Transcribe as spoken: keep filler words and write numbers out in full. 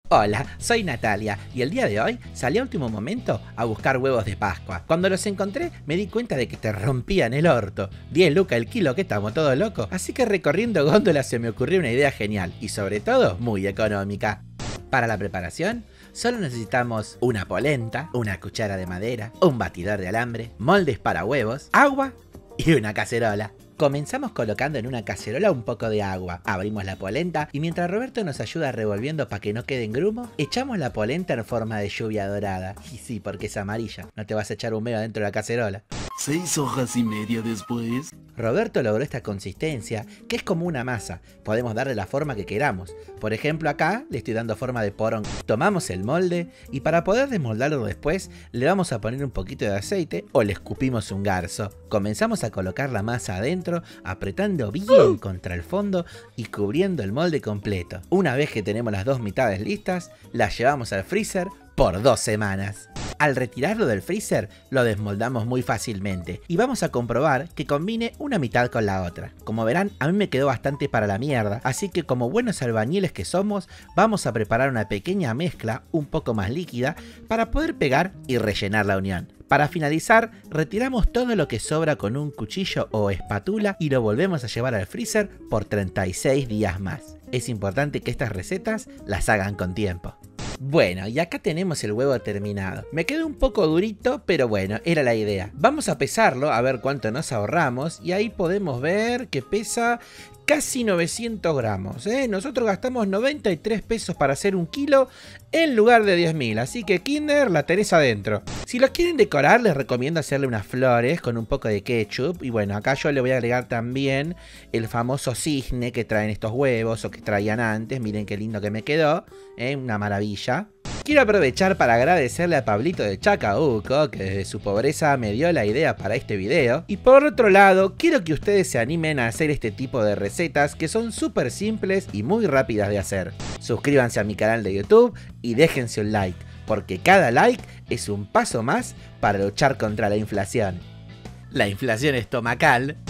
Hola, soy Natalia y el día de hoy salí a último momento a buscar huevos de Pascua. Cuando los encontré me di cuenta de que te rompían el orto. diez lucas el kilo, que estamos todos locos. Así que recorriendo góndolas se me ocurrió una idea genial y sobre todo muy económica. Para la preparación solo necesitamos una polenta, una cuchara de madera, un batidor de alambre, moldes para huevos, agua y una cacerola. Comenzamos colocando en una cacerola un poco de agua, abrimos la polenta y mientras Roberto nos ayuda revolviendo para que no quede en grumo, echamos la polenta en forma de lluvia dorada. Y sí, porque es amarilla, no te vas a echar un medio dentro de la cacerola. Seis hojas y media después. Roberto logró esta consistencia, que es como una masa. Podemos darle la forma que queramos. Por ejemplo, acá le estoy dando forma de porón. Tomamos el molde y para poder desmoldarlo después, le vamos a poner un poquito de aceite o le escupimos un garzo. Comenzamos a colocar la masa adentro, apretando bien contra el fondo y cubriendo el molde completo. Una vez que tenemos las dos mitades listas, las llevamos al freezer por dos semanas. Al retirarlo del freezer, lo desmoldamos muy fácilmente y vamos a comprobar que combine una mitad con la otra. Como verán, a mí me quedó bastante para la mierda, así que como buenos albañiles que somos, vamos a preparar una pequeña mezcla un poco más líquida para poder pegar y rellenar la unión. Para finalizar, retiramos todo lo que sobra con un cuchillo o espátula y lo volvemos a llevar al freezer por treinta y seis días más. Es importante que estas recetas las hagan con tiempo. Bueno, y acá tenemos el huevo terminado. Me quedó un poco durito, pero bueno, era la idea. Vamos a pesarlo, a ver cuánto nos ahorramos, y ahí podemos ver que pesa casi novecientos gramos, ¿eh? Nosotros gastamos noventa y tres pesos para hacer un kilo en lugar de diez mil, así que Kinder, la tenés adentro. Si los quieren decorar, les recomiendo hacerle unas flores con un poco de ketchup. Y bueno, acá yo le voy a agregar también el famoso cisne que traen estos huevos o que traían antes. Miren qué lindo que me quedó, ¿eh? Una maravilla. Quiero aprovechar para agradecerle a Pablito de Chacabuco, que desde su pobreza me dio la idea para este video. Y por otro lado, quiero que ustedes se animen a hacer este tipo de recetas que son súper simples y muy rápidas de hacer. Suscríbanse a mi canal de YouTube y déjense un like, porque cada like es un paso más para luchar contra la inflación. La inflación estomacal.